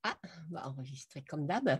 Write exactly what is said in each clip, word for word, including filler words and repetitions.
Ah, on va enregistrer comme d'hab.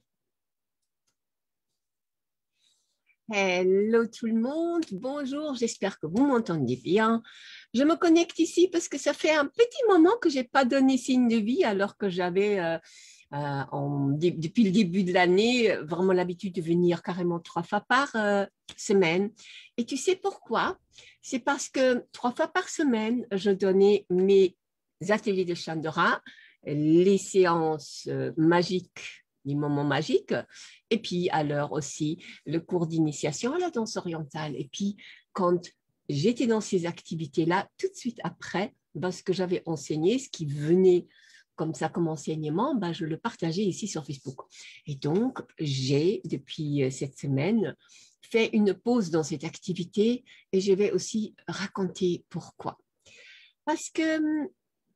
Hello tout le monde, bonjour, j'espère que vous m'entendez bien. Je me connecte ici parce que ça fait un petit moment que je n'ai pas donné signe de vie alors que j'avais, euh, euh, en, depuis le début de l'année, vraiment l'habitude de venir carrément trois fois par euh, semaine. Et tu sais pourquoi? C'est parce que trois fois par semaine, je donnais mes ateliers de Chandra, les séances euh, magiques, les moments magiques, et puis alors aussi le cours d'initiation à la danse orientale. Et puis, quand j'étais dans ces activités-là, tout de suite après, ben, ce que j'avais enseigné, ce qui venait comme ça comme enseignement, ben, je le partageais ici sur Facebook. Et donc, j'ai, depuis cette semaine, fait une pause dans cette activité et je vais aussi raconter pourquoi. Parce que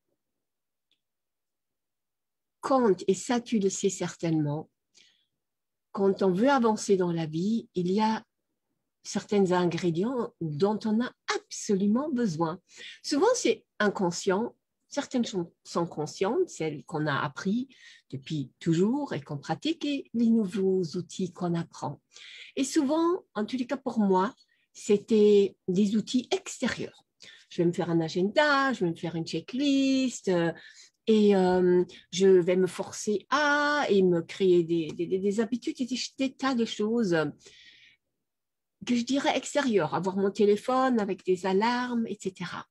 quand, et ça tu le sais certainement, quand on veut avancer dans la vie, il y a certains ingrédients dont on a absolument besoin. Souvent, c'est inconscient. Certaines sont conscientes, celles qu'on a appris depuis toujours et qu'on pratique, et les nouveaux outils qu'on apprend. Et souvent, en tous les cas pour moi, c'était des outils extérieurs. Je vais me faire un agenda, je vais me faire une checklist, euh, et euh, je vais me forcer à et me créer des, des, des habitudes et des, des tas de choses que je dirais extérieures, avoir mon téléphone avec des alarmes, et cetera.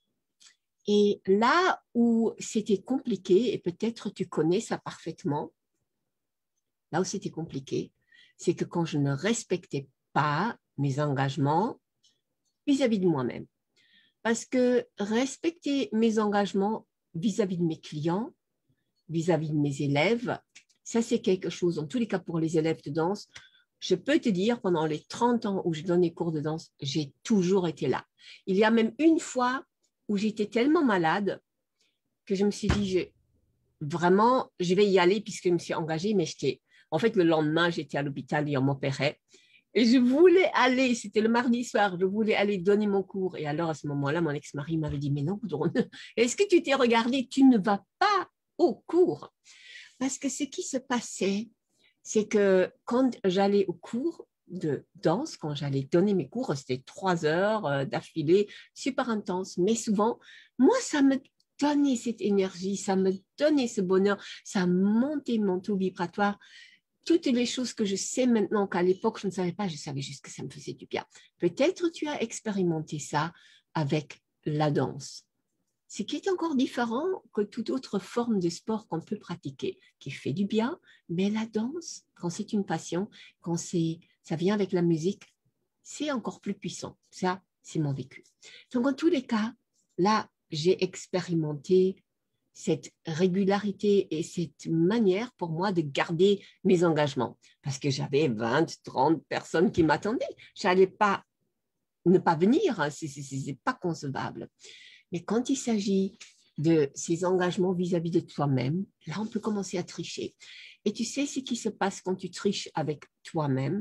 Et là où c'était compliqué, et peut-être tu connais ça parfaitement, là où c'était compliqué, c'est que quand je ne respectais pas mes engagements vis-à-vis de moi-même. Parce que respecter mes engagements vis-à-vis de mes clients, vis-à-vis de mes élèves, ça c'est quelque chose, en tous les cas pour les élèves de danse, je peux te dire, pendant les trente ans où je donne les cours de danse, j'ai toujours été là. Il y a même une fois où j'étais tellement malade que je me suis dit, je, vraiment, je vais y aller puisque je me suis engagée, mais j'étais, en fait, le lendemain, j'étais à l'hôpital et on m'opérait. Et je voulais aller, c'était le mardi soir, je voulais aller donner mon cours. Et alors, à ce moment-là, mon ex-mari m'avait dit, mais non, Goudron, est-ce que tu t'es regardé? Tu ne vas pas au cours. Parce que ce qui se passait, c'est que quand j'allais au cours de danse, quand j'allais donner mes cours, c'était trois heures euh, d'affilée, super intense. Mais souvent, moi, ça me donnait cette énergie, ça me donnait ce bonheur, ça montait mon taux vibratoire. Toutes les choses que je sais maintenant qu'à l'époque, je ne savais pas, je savais juste que ça me faisait du bien. Peut-être tu as expérimenté ça avec la danse. Ce qui est encore différent que toute autre forme de sport qu'on peut pratiquer, qui fait du bien, mais la danse, quand c'est une passion, quand c'est, ça vient avec la musique, c'est encore plus puissant. Ça, c'est mon vécu. Donc, en tous les cas, là, j'ai expérimenté cette régularité et cette manière pour moi de garder mes engagements. Parce que j'avais vingt, trente personnes qui m'attendaient. Je n'allais pas ne pas venir, ce n'est pas concevable. Mais quand il s'agit de ces engagements vis-à-vis de toi-même, là, on peut commencer à tricher. Et tu sais ce qui se passe quand tu triches avec toi-même?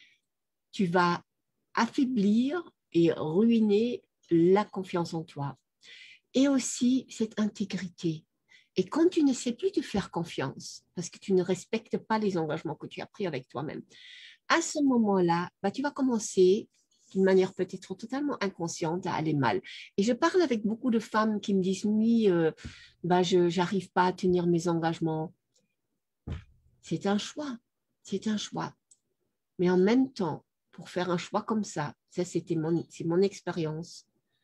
Tu vas affaiblir et ruiner la confiance en toi. Et aussi cette intégrité. Et quand tu ne sais plus te faire confiance, parce que tu ne respectes pas les engagements que tu as pris avec toi-même, à ce moment-là, bah, tu vas commencer d'une manière peut-être totalement inconsciente à aller mal. Et je parle avec beaucoup de femmes qui me disent, oui, euh, bah, je n'arrive pas à tenir mes engagements. C'est un choix, c'est un choix. Mais en même temps, pour faire un choix comme ça, ça c'était mon, c'est mon expérience,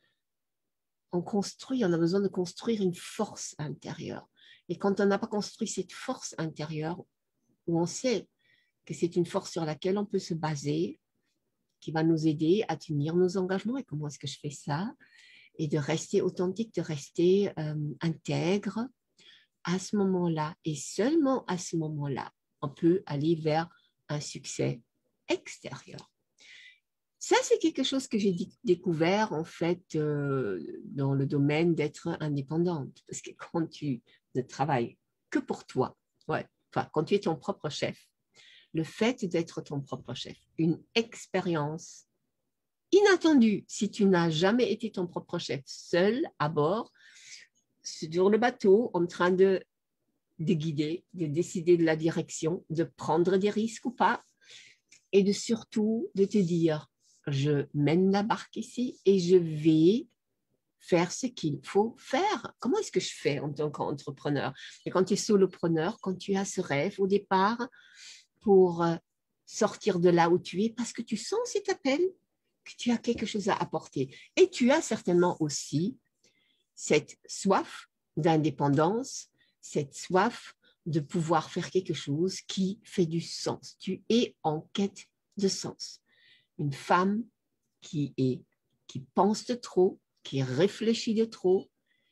on construit, on a besoin de construire une force intérieure. Et quand on n'a pas construit cette force intérieure, où on sait que c'est une force sur laquelle on peut se baser, qui va nous aider à tenir nos engagements. Et comment est-ce que je fais ça? Et de rester authentique, de rester euh, intègre. À ce moment-là, et seulement à ce moment-là, on peut aller vers un succès extérieur. Ça, c'est quelque chose que j'ai découvert en fait euh, dans le domaine d'être indépendante. Parce que quand tu ne travailles que pour toi, ouais, enfin, quand tu es ton propre chef, le fait d'être ton propre chef, une expérience inattendue si tu n'as jamais été ton propre chef, seul à bord, sur le bateau, en train de de guider, de décider de la direction, de prendre des risques ou pas, et de surtout de te dire, je mène la barque ici et je vais faire ce qu'il faut faire. Comment est-ce que je fais en tant qu'entrepreneur? Et quand tu es solopreneur, quand tu as ce rêve au départ pour sortir de là où tu es, parce que tu sens cet appel, que tu as quelque chose à apporter. Et tu as certainement aussi cette soif d'indépendance, cette soif de pouvoir faire quelque chose qui fait du sens. Tu es en quête de sens. Une femme qui est, qui pense de trop, qui réfléchit de trop,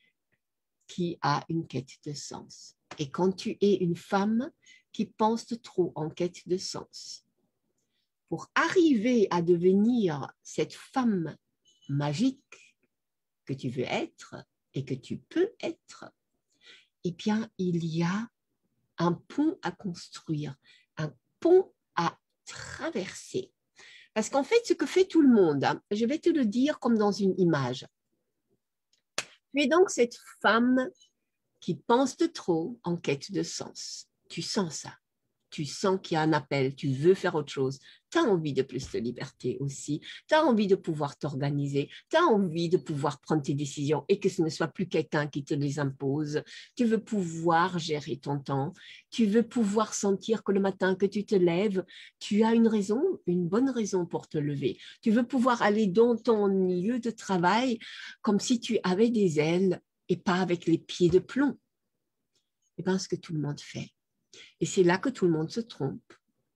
qui a une quête de sens. Et quand tu es une femme qui pense de trop en quête de sens, pour arriver à devenir cette femme magique que tu veux être et que tu peux être, eh bien, il y a un pont à construire, un pont à traverser. Parce qu'en fait, ce que fait tout le monde, hein, je vais te le dire comme dans une image. Tu es donc cette femme qui pense de trop en quête de sens. Tu sens ça. Tu sens qu'il y a un appel, tu veux faire autre chose. Tu as envie de plus de liberté aussi. Tu as envie de pouvoir t'organiser. Tu as envie de pouvoir prendre tes décisions et que ce ne soit plus quelqu'un qui te les impose. Tu veux pouvoir gérer ton temps. Tu veux pouvoir sentir que le matin que tu te lèves, tu as une raison, une bonne raison pour te lever. Tu veux pouvoir aller dans ton lieu de travail comme si tu avais des ailes et pas avec les pieds de plomb. C'est bien ce que tout le monde fait. Et c'est là que tout le monde se trompe.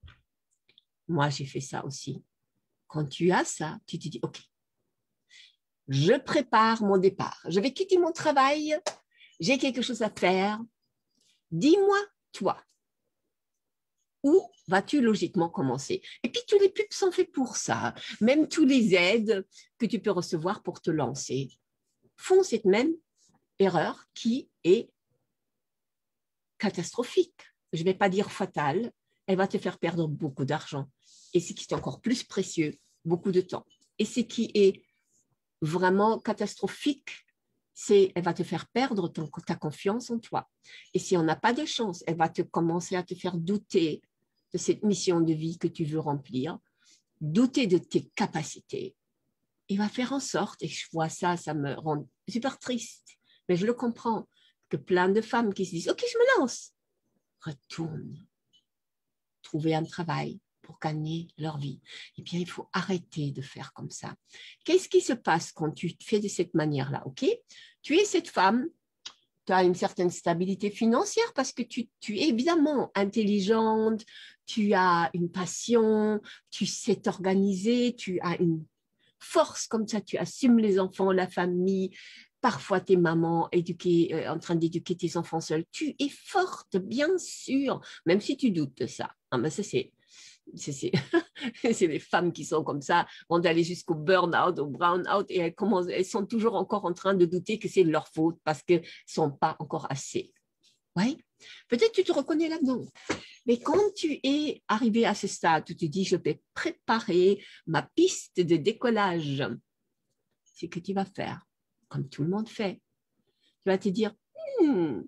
Moi, j'ai fait ça aussi. Quand tu as ça, tu te dis, OK, je prépare mon départ. Je vais quitter mon travail. J'ai quelque chose à faire. Dis-moi, toi, où vas-tu logiquement commencer? Et puis, tous les pubs sont faits pour ça. Même tous les aides que tu peux recevoir pour te lancer font cette même erreur qui est catastrophique. Je ne vais pas dire fatale, elle va te faire perdre beaucoup d'argent. Et ce qui est encore plus précieux, beaucoup de temps. Et ce qui est vraiment catastrophique, c'est qu'elle va te faire perdre ton, ta confiance en toi. Et si on n'a pas de chance, elle va te commencer à te faire douter de cette mission de vie que tu veux remplir, douter de tes capacités. Il va faire en sorte, et je vois ça, ça me rend super triste, mais je le comprends, que plein de femmes qui se disent « Ok, je me lance », retournent trouver un travail pour gagner leur vie. Eh bien, il faut arrêter de faire comme ça. Qu'est-ce qui se passe quand tu fais de cette manière-là? Ok, tu es cette femme, tu as une certaine stabilité financière parce que tu, tu es évidemment intelligente, tu as une passion, tu sais t'organiser, tu as une force comme ça, tu assumes les enfants, la famille. Parfois, tes mamans éduquées, euh, en train d'éduquer tes enfants seuls. Tu es forte, bien sûr, même si tu doutes de ça. Ah, mais ça, c'est, c'est, c'est, c'est les femmes qui sont comme ça, vont aller jusqu'au burn-out, au brown-out, et elles, commencent, elles sont toujours encore en train de douter que c'est de leur faute parce qu'elles ne sont pas encore assez. Oui, peut-être tu te reconnais là-dedans. Mais quand tu es arrivé à ce stade, tu te dis, je vais préparer ma piste de décollage. C'est ce que tu vas faire, comme tout le monde fait. Tu vas te dire, hmm,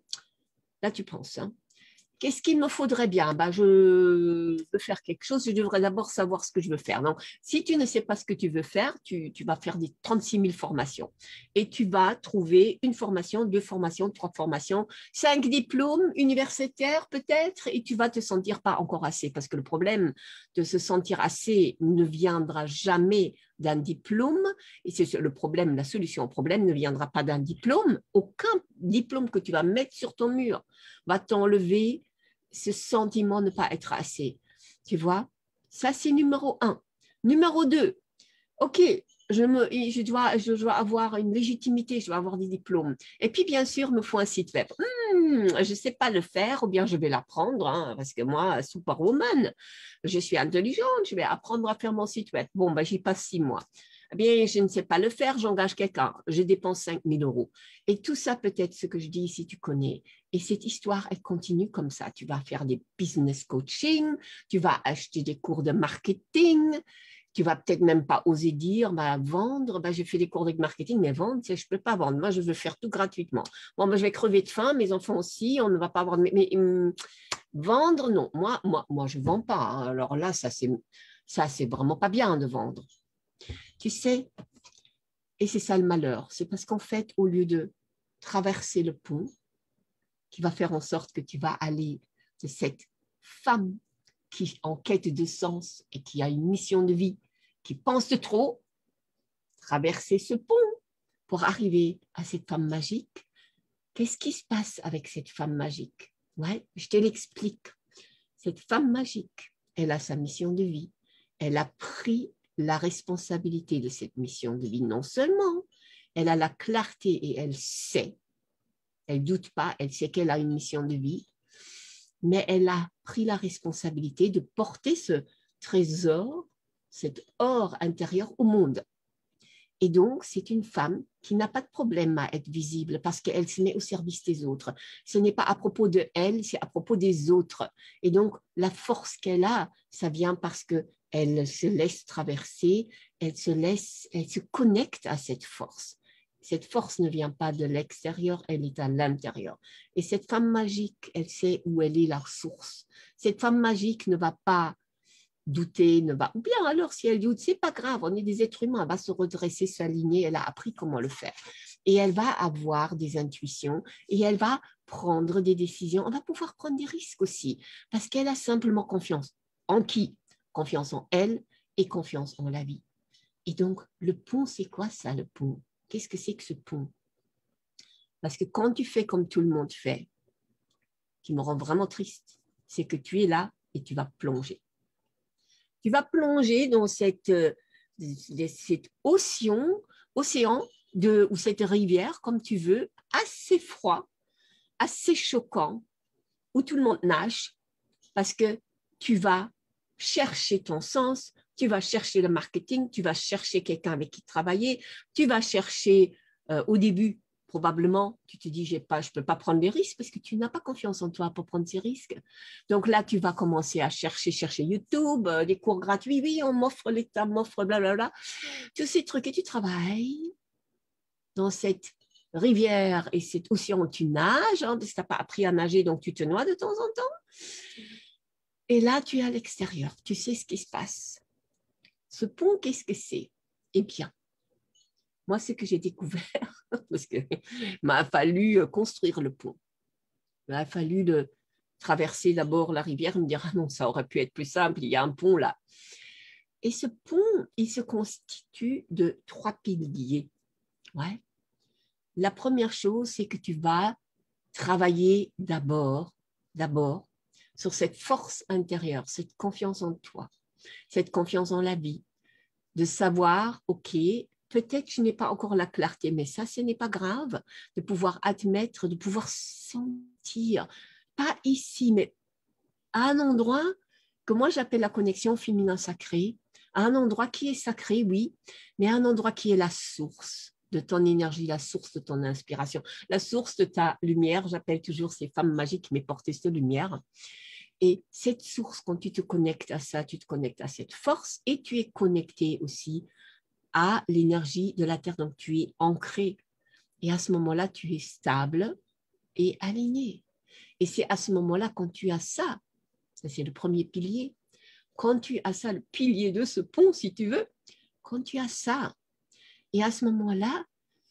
là tu penses, hein, qu'est-ce qu'il me faudrait bien? Ben, je veux faire quelque chose, je devrais d'abord savoir ce que je veux faire. Donc, si tu ne sais pas ce que tu veux faire, tu, tu vas faire des trente-six mille formations et tu vas trouver une formation, deux formations, trois formations, cinq diplômes universitaires peut-être et tu vas te sentir pas encore assez parce que le problème de se sentir assez ne viendra jamais d'un diplôme et c'est le problème, la solution au problème ne viendra pas d'un diplôme. Aucun diplôme que tu vas mettre sur ton mur va t'enlever ce sentiment de ne pas être assez. Tu vois, ça c'est numéro un. Numéro deux, ok, je, me, je, dois, je dois avoir une légitimité, je dois avoir des diplômes. Et puis bien sûr, il me faut un site web. Hmm, je ne sais pas le faire ou bien je vais l'apprendre hein, parce que moi, superwoman, je suis intelligente, je vais apprendre à faire mon site web. Bon, ben, j'y passe six mois. Eh bien, je ne sais pas le faire, j'engage quelqu'un, je dépense cinq mille euros. Et tout ça, peut-être ce que je dis ici, tu connais. Et cette histoire, elle continue comme ça. Tu vas faire des business coaching, tu vas acheter des cours de marketing, Tu vas peut-être même pas oser dire, bah, vendre, bah, j'ai fait des cours de marketing, mais vendre, je ne peux pas vendre. Moi, je veux faire tout gratuitement. Bon, bah, je vais crever de faim, mes enfants aussi, on ne va pas avoir... Mais, mais hum, vendre, non. Moi, moi, moi je ne vends pas. Hein. Alors là, ça, c'est ça, c'est vraiment pas bien de vendre. Tu sais, et c'est ça le malheur. C'est parce qu'en fait, au lieu de traverser le pont, qui va faire en sorte que tu vas aller de cette femme qui est en quête de sens et qui a une mission de vie, qui pense de trop, traverser ce pont pour arriver à cette femme magique. Qu'est-ce qui se passe avec cette femme magique? Ouais, je te l'explique. Cette femme magique, elle a sa mission de vie. Elle a pris la responsabilité de cette mission de vie. Non seulement elle a la clarté et elle sait, elle ne doute pas, elle sait qu'elle a une mission de vie, mais elle a pris la responsabilité de porter ce trésor, cet or intérieur au monde. Et donc, c'est une femme qui n'a pas de problème à être visible parce qu'elle se met au service des autres. Ce n'est pas à propos de elle, c'est à propos des autres. Et donc, la force qu'elle a, ça vient parce qu'elle se laisse traverser, elle se laisse, elle se connecte à cette force. Cette force ne vient pas de l'extérieur, elle est à l'intérieur. Et cette femme magique, elle sait où elle est la source. Cette femme magique ne va pas douter, ne va... Ou bien alors, si elle doute, c'est pas grave, on est des êtres humains, elle va se redresser, s'aligner, elle a appris comment le faire. Et elle va avoir des intuitions et elle va prendre des décisions. On va pouvoir prendre des risques aussi parce qu'elle a simplement confiance. En qui? Confiance en elle et confiance en la vie. Et donc, le pont, c'est quoi ça, le pont? Qu'est-ce que c'est que ce pont? Parce que quand tu fais comme tout le monde fait, qui me rend vraiment triste, c'est que tu es là et tu vas plonger. Tu vas plonger dans cette, euh, cet océan, océan de, ou cette rivière, comme tu veux, assez froid, assez choquant, où tout le monde nage, parce que tu vas chercher ton sens, tu vas chercher le marketing, tu vas chercher quelqu'un avec qui travailler, tu vas chercher euh, au début, probablement, tu te dis, j'ai pas, je ne peux pas prendre des risques parce que tu n'as pas confiance en toi pour prendre ces risques. Donc là, tu vas commencer à chercher, chercher YouTube, euh, des cours gratuits, oui, on m'offre l'État, m'offre blablabla, tous ces trucs et tu travailles dans cette rivière et cet océan où tu nages, hein, parce que tu n'as pas appris à nager, donc tu te noies de temps en temps. Et là, tu es à l'extérieur, tu sais ce qui se passe. Ce pont, qu'est-ce que c'est? Eh bien, moi, ce que j'ai découvert, parce qu'il m'a fallu construire le pont. Il m'a fallu le, traverser d'abord la rivière et me dire, ah non, ça aurait pu être plus simple, il y a un pont là. Et ce pont, il se constitue de trois piliers. Ouais. La première chose, c'est que tu vas travailler d'abord, d'abord, sur cette force intérieure, cette confiance en toi, cette confiance en la vie, de savoir, OK, peut-être je n'ai pas encore la clarté, mais ça, ce n'est pas grave, de pouvoir admettre, de pouvoir sentir, pas ici, mais à un endroit que moi j'appelle la connexion féminin sacré, à un endroit qui est sacré, oui, mais à un endroit qui est la source de ton énergie, la source de ton inspiration, la source de ta lumière. J'appelle toujours ces femmes magiques, mais porteuses de lumière. Et cette source, quand tu te connectes à ça, tu te connectes à cette force et tu es connecté aussi à l'énergie de la Terre. Donc, tu es ancré. Et à ce moment-là, tu es stable et aligné. Et c'est à ce moment-là, quand tu as ça, ça c'est le premier pilier, quand tu as ça, le pilier de ce pont, si tu veux, quand tu as ça, et à ce moment-là,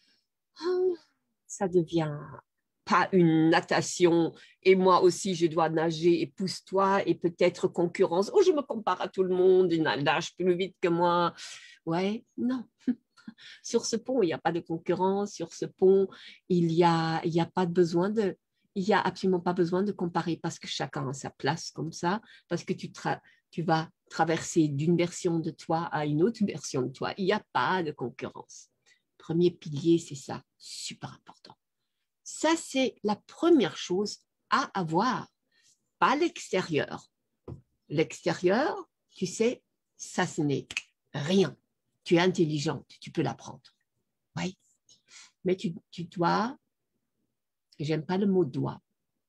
ça devient pas une natation et moi aussi je dois nager et pousse-toi et peut-être concurrence. Oh, je me compare à tout le monde, il nage plus vite que moi. Ouais, non. Sur ce pont, il n'y a pas de concurrence. Sur ce pont, il n'y a, il y a pas de besoin de, il n'y a absolument pas besoin de comparer parce que chacun a sa place comme ça, parce que tu, tra- tu vas traverser d'une version de toi à une autre version de toi. Il n'y a pas de concurrence. Premier pilier, c'est ça, super important. Ça, c'est la première chose à avoir, pas l'extérieur. L'extérieur, tu sais, ça, ce n'est rien. Tu es intelligente, tu peux l'apprendre. Oui. Mais tu, tu dois, j'aime pas le mot doigt,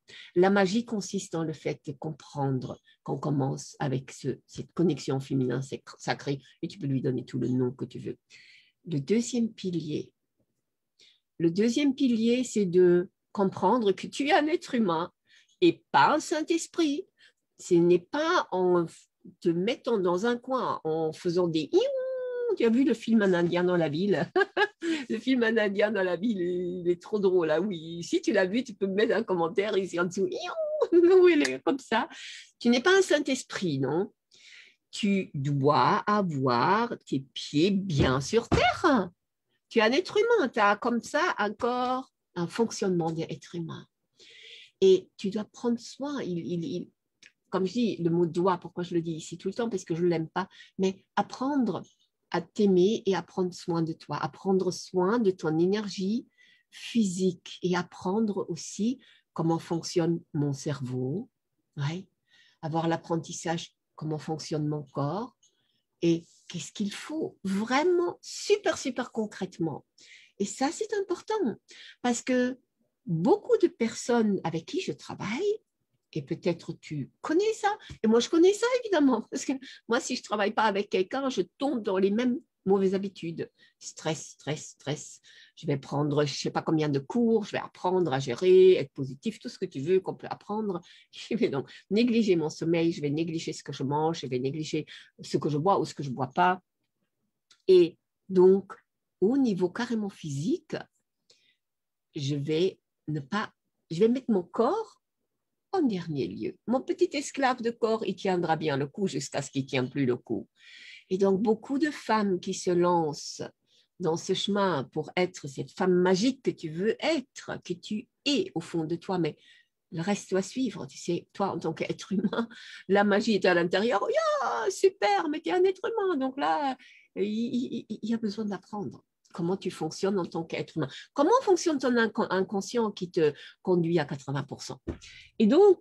La magie consiste dans le fait de comprendre qu'on commence avec ce, cette connexion féminin sacrée, et tu peux lui donner tout le nom que tu veux. Le deuxième pilier, le deuxième pilier, c'est de comprendre que tu es un être humain et pas un Saint-Esprit. Ce n'est pas en te mettant dans un coin, en faisant des iou. Tu as vu le film Un Indien dans la ville? Le film Un Indien dans la ville, il est trop drôle. Hein? Oui, si tu l'as vu, tu peux me mettre un commentaire ici en dessous. Oui, il est comme ça. Tu n'es pas un Saint-Esprit, non? Tu dois avoir tes pieds bien sur terre. Tu es un être humain, tu as comme ça un corps, un fonctionnement d'être humain. Et tu dois prendre soin. Il, il, il, comme je dis, le mot doit, pourquoi je le dis ici tout le temps? Parce que je ne l'aime pas. Mais apprendre à t'aimer et à prendre soin de toi, à prendre soin de ton énergie physique et apprendre aussi comment fonctionne mon cerveau, ouais, avoir l'apprentissage comment fonctionne mon corps et qu'est-ce qu'il faut vraiment super, super concrètement. Et ça, c'est important parce que beaucoup de personnes avec qui je travaille, et peut-être tu connais ça, et moi je connais ça évidemment, parce que moi si je ne travaille pas avec quelqu'un, je tombe dans les mêmes mauvaises habitudes. Stress, stress, stress. Je vais prendre je ne sais pas combien de cours, je vais apprendre à gérer, être positif, tout ce que tu veux qu'on peut apprendre. Je vais donc négliger mon sommeil, je vais négliger ce que je mange, je vais négliger ce que je bois ou ce que je ne bois pas. Et donc, au niveau carrément physique, je vais ne pas, je vais mettre mon corps en dernier lieu. Mon petit esclave de corps, il tiendra bien le coup jusqu'à ce qu'il ne tienne plus le coup. Et donc, beaucoup de femmes qui se lancent dans ce chemin pour être cette femme magique que tu veux être, que tu es au fond de toi, mais le reste doit suivre. Tu sais, toi, en tant qu'être humain, la magie est à l'intérieur. Oh, yeah, super, mais tu es un être humain. Donc là, il, il, il y a besoin d'apprendre comment tu fonctionnes en tant qu'être humain. Comment fonctionne ton inconscient qui te conduit à quatre-vingts pour cent? Et donc,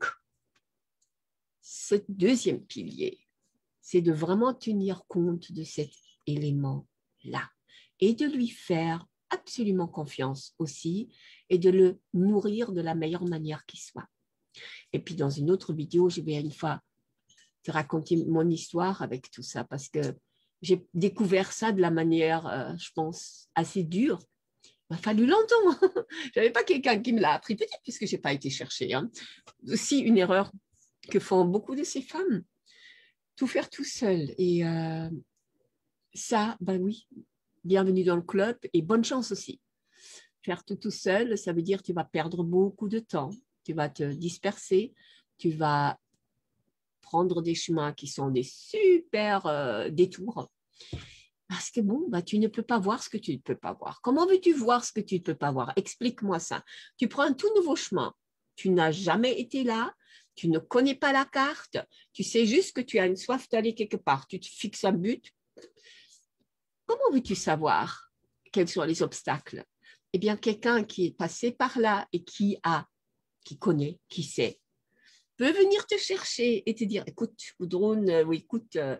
ce deuxième pilier, c'est de vraiment tenir compte de cet élément-là et de lui faire absolument confiance aussi et de le nourrir de la meilleure manière qui soit. Et puis, dans une autre vidéo, je vais une fois te raconter mon histoire avec tout ça parce que j'ai découvert ça de la manière, euh, je pense, assez dure. Il m'a fallu longtemps. Je n'avais pas quelqu'un qui me l'a appris, peut-être puisque je n'ai pas été chercher. Hein. Aussi, une erreur que font beaucoup de ces femmes, tout faire tout seul. Et euh, ça, ben oui, bienvenue dans le club et bonne chance aussi. Faire tout tout seul, ça veut dire que tu vas perdre beaucoup de temps, tu vas te disperser, tu vas prendre des chemins qui sont des super euh, détours. Parce que bon, bah, tu ne peux pas voir ce que tu ne peux pas voir. Comment veux-tu voir ce que tu ne peux pas voir? Explique-moi ça. Tu prends un tout nouveau chemin. Tu n'as jamais été là. Tu ne connais pas la carte. Tu sais juste que tu as une soif d'aller quelque part. Tu te fixes un but. Comment veux-tu savoir quels sont les obstacles? Eh bien, quelqu'un qui est passé par là et qui a, qui connaît, qui sait, peut venir te chercher et te dire, écoute, Gudrun, euh, oui, écoute, euh,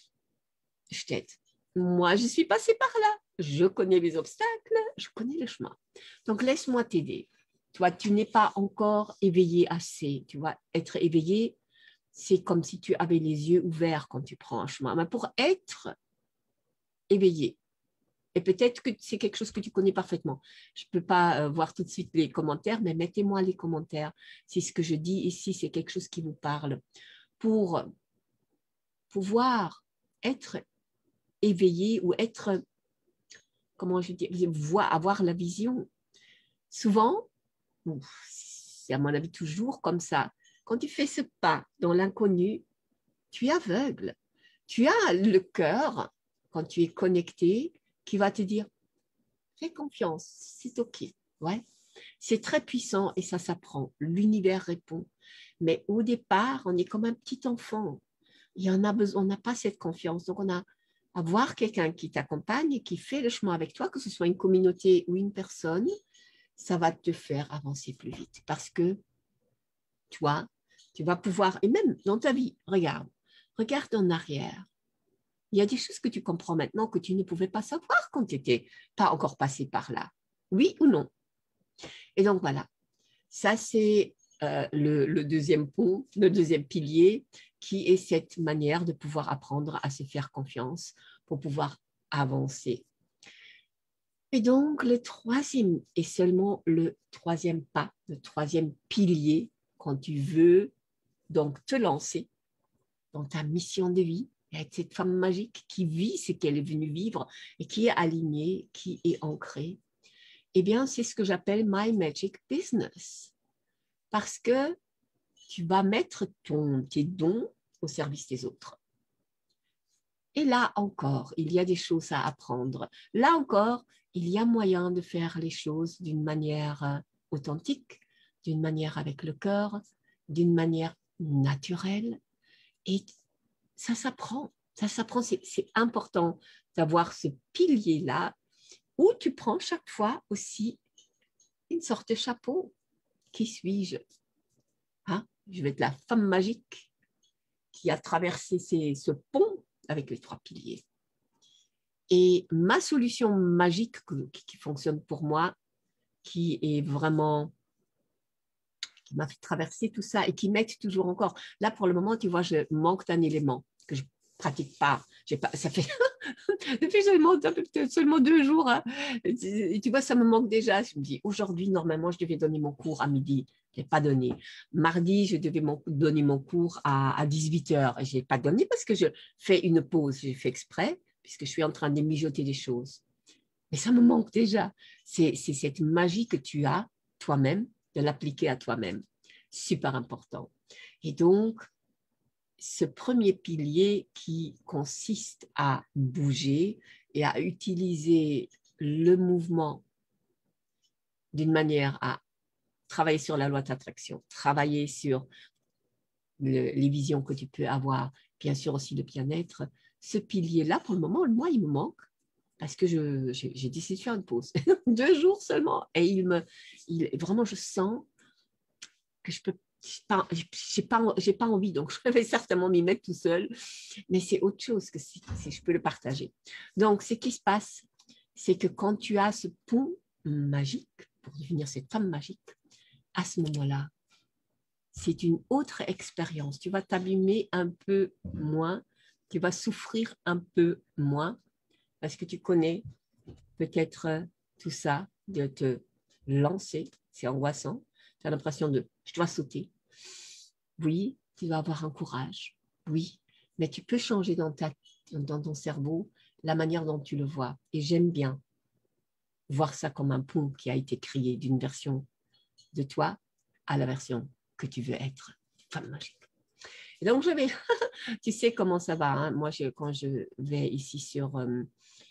je t'aide. Moi, je suis passée par là. Je connais les obstacles, je connais le chemin. Donc, laisse-moi t'aider. Toi, tu n'es pas encore éveillé assez. Tu vois, être éveillé, c'est comme si tu avais les yeux ouverts quand tu prends un chemin. Mais pour être éveillé, et peut-être que c'est quelque chose que tu connais parfaitement. Je ne peux pas euh, voir tout de suite les commentaires, mais mettez-moi les commentaires si ce que je dis ici, c'est quelque chose qui vous parle. Pour pouvoir être éveillé ou être, comment je dis, voir, avoir la vision. Souvent, c'est à mon avis toujours comme ça, quand tu fais ce pas dans l'inconnu, tu es aveugle. Tu as le cœur, quand tu es connecté, qui va te dire, fais confiance, c'est OK. Ouais. C'est très puissant et ça s'apprend. L'univers répond. Mais au départ, on est comme un petit enfant. Il y en a besoin, on n'a pas cette confiance. Donc, on a à voir quelqu'un qui t'accompagne et qui fait le chemin avec toi, que ce soit une communauté ou une personne, ça va te faire avancer plus vite. Parce que toi, tu vas pouvoir, et même dans ta vie, regarde, regarde en arrière. Il y a des choses que tu comprends maintenant que tu ne pouvais pas savoir quand tu n'étais pas encore passé par là. Oui ou non? Et donc voilà, ça c'est euh, le, le deuxième pont, le deuxième pilier, qui est cette manière de pouvoir apprendre à se faire confiance pour pouvoir avancer. Et donc, le troisième, et seulement le troisième pas, le troisième pilier, quand tu veux donc te lancer dans ta mission de vie, avec cette femme magique qui vit ce qu'elle est venue vivre et qui est alignée, qui est ancrée, eh bien, c'est ce que j'appelle My Magic Business. Parce que tu vas mettre ton, tes dons au service des autres. Et là encore, il y a des choses à apprendre. Là encore, il y a moyen de faire les choses d'une manière authentique, d'une manière avec le cœur, d'une manière naturelle. Et ça s'apprend. Ça s'apprend. C'est, c'est important d'avoir ce pilier-là où tu prends chaque fois aussi une sorte de chapeau. Qui suis-je? Hein? Je vais être la femme magique qui a traversé ces, ce pont avec les trois piliers. Et ma solution magique que, qui, qui fonctionne pour moi, qui est vraiment, qui m'a fait traverser tout ça et qui m'aide toujours encore. Là, pour le moment, tu vois, je manque d'un élément que je pratique pas. J'ai pas, ça fait depuis seulement, seulement deux jours. Hein. Et tu vois, ça me manque déjà. Je me dis, aujourd'hui, normalement, je devais donner mon cours à midi. Je n'ai pas donné. Mardi, je devais mon, donner mon cours à, à dix-huit heures. Et je n'ai pas donné parce que je fais une pause. J'ai fait exprès puisque je suis en train de mijoter des choses. Mais ça me manque déjà. C'est, c'est cette magie que tu as toi-même, de l'appliquer à toi-même. Super important. Et donc, ce premier pilier qui consiste à bouger et à utiliser le mouvement d'une manière à travailler sur la loi d'attraction, travailler sur le, les visions que tu peux avoir, bien sûr aussi le bien-être. Ce pilier-là, pour le moment, moi, il me manque parce que je, j'ai, j'ai décidé de faire une pause. Deux jours seulement. Et il me, il, vraiment, je sens que je peux je n'ai pas, j'ai pas envie, donc je vais certainement m'y mettre tout seul, mais c'est autre chose que si, si je peux le partager. Donc, ce qui se passe, c'est que quand tu as ce pont magique, pour devenir cette femme magique, à ce moment-là, c'est une autre expérience. Tu vas t'abîmer un peu moins, tu vas souffrir un peu moins, parce que tu connais peut-être tout ça, de te lancer, c'est angoissant, tu as l'impression de « je dois sauter ». Oui, tu dois avoir un courage, oui, mais tu peux changer dans, ta, dans ton cerveau la manière dont tu le vois. Et j'aime bien voir ça comme un pont qui a été créé d'une version de toi à la version que tu veux être, femme magique. Et donc, je vais, tu sais comment ça va, hein? Moi, je, quand je vais ici sur, euh,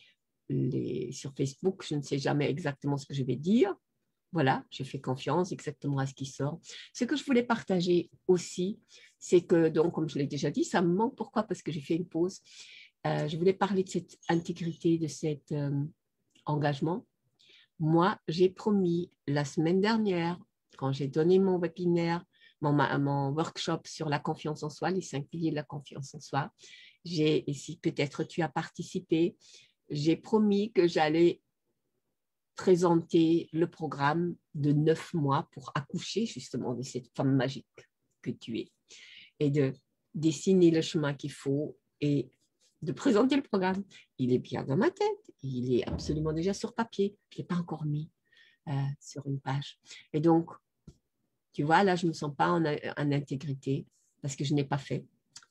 les, sur Facebook, je ne sais jamais exactement ce que je vais dire. Voilà, je fais confiance exactement à ce qui sort. Ce que je voulais partager aussi, c'est que, donc, comme je l'ai déjà dit, ça me manque. Pourquoi? Parce que j'ai fait une pause. Euh, je voulais parler de cette intégrité, de cet euh, engagement. Moi, j'ai promis la semaine dernière, quand j'ai donné mon webinaire, mon, mon workshop sur la confiance en soi, les cinq piliers de la confiance en soi, j'ai, et si peut-être tu as participé, j'ai promis que j'allais présenter le programme de neuf mois pour accoucher justement de cette femme magique que tu es et de dessiner le chemin qu'il faut et de présenter le programme. Il est bien dans ma tête, il est absolument déjà sur papier, je ne l'ai pas encore mis euh, sur une page. Et donc, tu vois, là, je ne me sens pas en, en intégrité parce que je n'ai pas fait.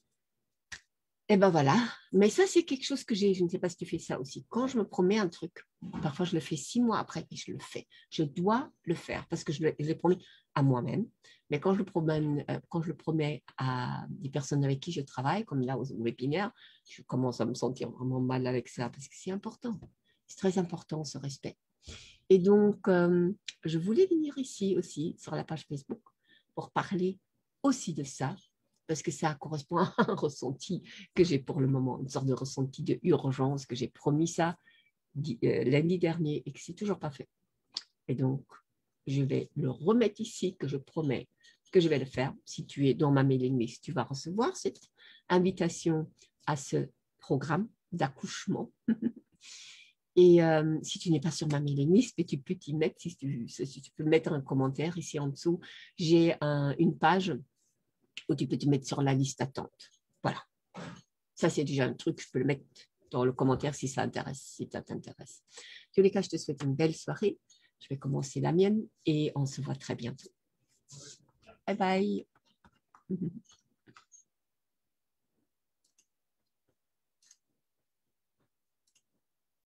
Et ben voilà, mais ça c'est quelque chose que j'ai, je ne sais pas si tu fais ça aussi. Quand je me promets un truc, parfois je le fais six mois après et je le fais. Je dois le faire parce que je l'ai promis à moi-même. Mais quand je, le promets, quand je le promets à des personnes avec qui je travaille, comme là au webinaire, je commence à me sentir vraiment mal avec ça parce que c'est important. C'est très important ce respect. Et donc, euh, je voulais venir ici aussi sur la page Facebook pour parler aussi de ça, parce que ça correspond à un ressenti que j'ai pour le moment, une sorte de ressenti de urgence, que j'ai promis ça euh, lundi dernier et que c'est toujours pas fait. Et donc, je vais le remettre ici, que je promets que je vais le faire. Si tu es dans ma mailing list, tu vas recevoir cette invitation à ce programme d'accouchement. Et euh, si tu n'es pas sur ma mailing list, mais tu peux t'y mettre, si tu, si tu peux mettre un commentaire ici en dessous, j'ai un, une page où tu peux te mettre sur la liste attente. Voilà. Ça, c'est déjà un truc, je peux le mettre dans le commentaire si ça t'intéresse. Si ça t'intéresse. En tous les cas, je te souhaite une belle soirée. Je vais commencer la mienne et on se voit très bientôt. Bye bye.